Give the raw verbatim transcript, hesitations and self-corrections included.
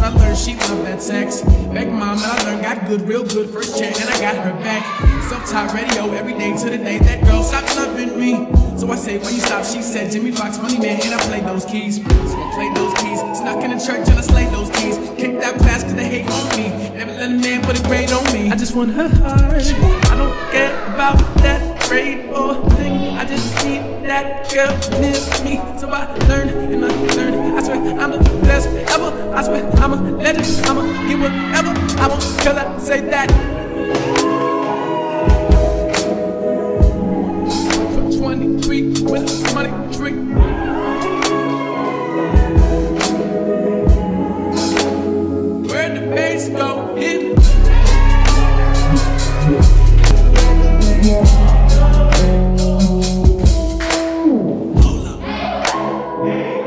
I learned she loved that sex. Back mom that I learned got good, real good first check, and I got her back. Self-taught radio every day to the day that girl stopped loving me. So I say, when you stop, she said, Jimmy Fox, funny man, and I played those keys. So I played those keys, snuck in the church and I slayed those keys. Kicked that past cause they hate on me. Never let a man put a grade on me. I just want her heart. I don't care about that grade or thing. I just need that girl near me. So I learn and I learn. I swear I'm the best ever. I swear I'm a legend. I'ma get whatever I want, cause I say that. twenty-three with a money tree. Where the bass go in? Hold up.